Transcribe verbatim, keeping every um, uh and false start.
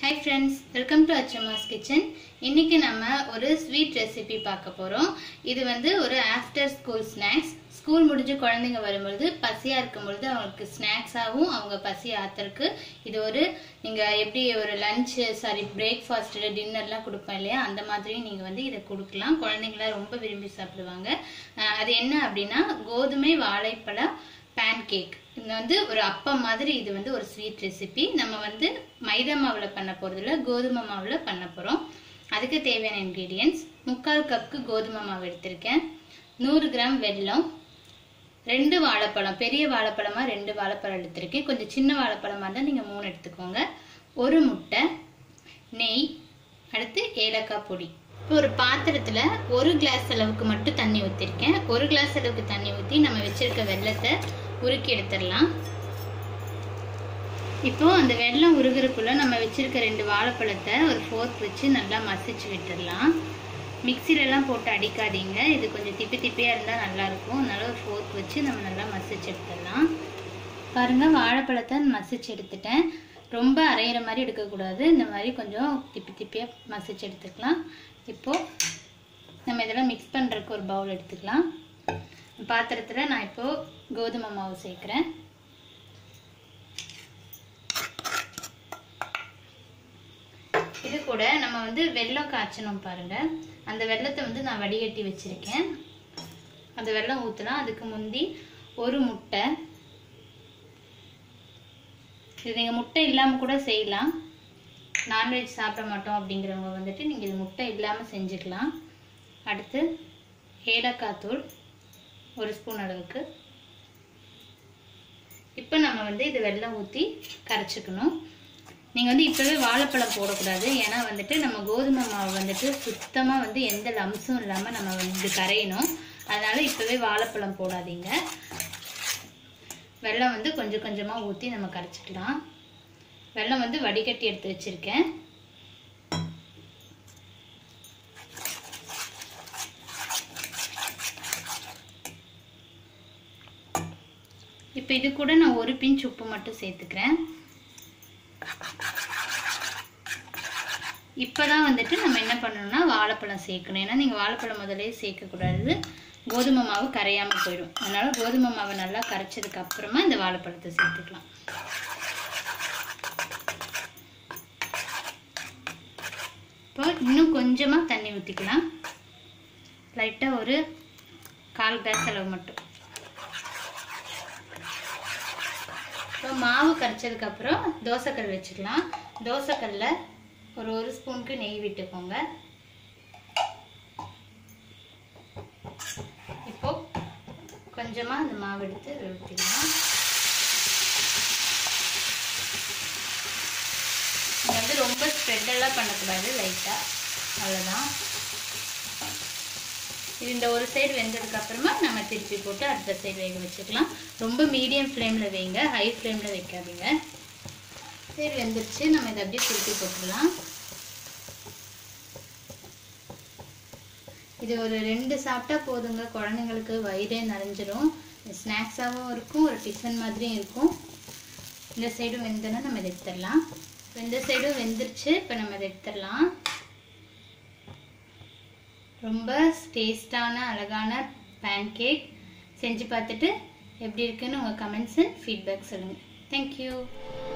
Hi friends, welcome to Achama's Kitchen. இன்னைக்கு நம்ம ஒரு ஸ்வீட் ரெசிபி பார்க்க போறோம். இது வந்து ஒரு ஆஃப்டர் ஸ்கூல் ஸ்நாக்ஸ். ஸ்கூல் முடிஞ்சு குழந்தைங்க வரும்போது பசியா இருக்கும்போது அவங்களுக்கு ஸ்நாக்ஸாவும் அவங்க பசி ஆத்தருக்கு இது ஒரு நீங்க எப்படி ஒரு லஞ்ச் சாரி பிரேக்ஃபாஸ்ட் டின்னர்லாம் கொடுப்போம் இல்லையா அந்த மாதிரியும் நீங்க வந்து இதை கொடுக்கலாம். குழந்தைங்கள ரொம்ப விரும்பி சாப்பிடுவாங்க. அது என்ன அப்படின்னா கோதுமை வாழைப்பழம் பேன் கேக். இது வந்து ஒரு அப்பம் மாதிரி. இது வந்து ஒரு ஸ்வீட் ரெசிபி. நம்ம வந்து மைதா மாவுல பண்ண போறதுல கோதுமை மாவுல பண்ண போறோம். அதுக்கு தேவையான இன்கிரீடியன்ஸ் முக்கால் கப்புக்கு கோதுமை மாவு எடுத்திருக்கேன், நூறு கிராம் வெல்லம், ரெண்டு வாழைப்பழம், பெரிய வாழைப்பழமா ரெண்டு வாழைப்பழம் எடுத்திருக்கேன், கொஞ்சம் சின்ன வாழைப்பழமா இருந்தால் நீங்க மூணு எடுத்துக்கோங்க, ஒரு முட்டை, நெய், அடுத்து ஏலக்காய் பொடி. இப்போ ஒரு பாத்திரத்துல ஒரு கிளாஸ் அளவுக்கு மட்டும் தண்ணி ஊற்றிருக்கேன். ஒரு கிளாஸ் அளவுக்கு தண்ணி ஊற்றி நம்ம வச்சிருக்க வெல்லத்தை உருக்கி எடுத்துடலாம். இப்போ அந்த வெல்லம் உருகிறதுக்குள்ள நம்ம வச்சிருக்க ரெண்டு வாழைப்பழத்தை ஒரு ஃபோர்க் வச்சு நல்லா மசிச்சு விட்டுடலாம். மிக்சிலெல்லாம் போட்டு அடிக்காதீங்க, இது கொஞ்சம் திப்பி திப்பியாக இருந்தால் நல்லாயிருக்கும். அதனால ஒரு ஃபோர்க் வச்சு நம்ம நல்லா மசிச்சு எடுத்துடலாம். பாருங்கள், வாழைப்பழத்தை மசிச்சு எடுத்துட்டேன். ரொம்ப அரைகிற மாதிரி எடுக்கக்கூடாது, இந்த மாதிரி கொஞ்சம் திப்பி திப்பியாக மசிச்சு எடுத்துக்கலாம். இப்போது நம்ம இதெல்லாம் மிக்ஸ் பண்ணுறதுக்கு ஒரு பவுல் எடுத்துக்கலாம். பாத்திரத்தில் நான் இப்போது கோதுமை மாவு சேர்க்குறேன். இது கூட நம்ம வந்து வெல்லம் காய்ச்சணும் பாருங்கள். அந்த வெல்லத்தை வந்து நான் வடிகட்டி வச்சுருக்கேன். அந்த வெல்லம் ஊற்றலாம். அதுக்கு முந்தி ஒரு முட்டை. இது நீங்கள் முட்டை இல்லாமல் கூட செய்யலாம். நான்வெஜ் சாப்பிட மாட்டோம் அப்படிங்கிறவங்க வந்துட்டு நீங்கள் இது முட்டை இல்லாமல் செஞ்சுக்கலாம். அடுத்து ஏலக்காய் தூள் ஒரு ஸ்பூன் அளவுக்கு. இப்போ நம்ம வந்து இது வெல்லம் ஊற்றி கரைச்சிக்கணும். நீங்கள் வந்து இப்போவே வாழைப்பழம் போடக்கூடாது, ஏன்னா வந்துட்டு நம்ம கோதுமை மாவு வந்துட்டு சுத்தமாக வந்து எந்த லம்ஸும் இல்லாமல் நம்ம வந்து கரையணும். அதனால் இப்போவே வாழைப்பழம் போடாதீங்க. வெல்லம் வந்து கொஞ்சம் கொஞ்சமாக ஊற்றி நம்ம கரைச்சிக்கலாம். வெல்லம் வந்து வடிகட்டி எடுத்து வச்சுருக்கேன். இப்போ இது கூட நான் ஒரு பிஞ்ச் உப்பு மட்டும் சேர்த்துக்கிறேன். இப்போதான் வந்துட்டு நம்ம என்ன பண்ணணும்னா வாழைப்பழம் சேர்க்கணும். ஏன்னா நீங்கள் வாழைப்பழம் முதலே சேர்க்கக்கூடாது, கோதுமை மாவு கரையாமல் போயிடும். அதனால கோதுமை மாவை நல்லா கரைச்சதுக்கு அப்புறமா இந்த வாழைப்பழத்தை சேர்த்துக்கலாம். இப்போ இன்னும் கொஞ்சமாக தண்ணி ஊற்றிக்கலாம். லைட்டாக ஒரு கால் கிளாஸ் அளவு மட்டும். இப்போ மாவு கரைச்சதுக்கு அப்புறம் தோசைக்கல் வச்சுக்கலாம். தோசைக்கல்ல ஒரு ஒரு ஸ்பூனுக்கு நெய் விட்டுக்கோங்க. இப்போ கொஞ்சமா அந்த மாவு எடுத்து ஊற்றிக்கலாம். இது வந்து ரொம்ப ஸ்ப்ரெட் எல்லாம் பண்ணக்கூடாது, லைட்டா அவ்வளோதான். இந்த ஒரு சைடு வெந்ததுக்கு அப்புறமா நம்ம திருப்பி போட்டு அடுத்த சைடு வேக வச்சுக்கலாம். ரொம்ப மீடியம் ஃப்ளேமில் வைங்க, ஹை ஃப்ளேமில் வைக்காதீங்க. சரி, வெந்துருச்சு. நம்ம இதை அப்படியே திருப்பி போட்டுடலாம். இது ஒரு ரெண்டு சாப்பிட்டா போதுங்க, குழந்தைங்களுக்கு வயிறே நிறைஞ்சிரும். ஸ்நாக்ஸாகவும் இருக்கும், ஒரு டிஃபன் மாதிரியும் இருக்கும். இந்த சைடும் வெந்தோன்னா நம்ம இதை எடுத்துடலாம். இந்த சைடும் வெந்துருச்சு. இப்போ நம்ம இதை எடுத்துடலாம். ரொம்ப டேஸ்டான அழகான பேன் கேக் செஞ்சு பார்த்துட்டு எப்படி இருக்குன்னு உங்கள் கமெண்ட்ஸ் அண்ட் ஃபீட்பேக் சொல்லுங்கள். தேங்க்யூ.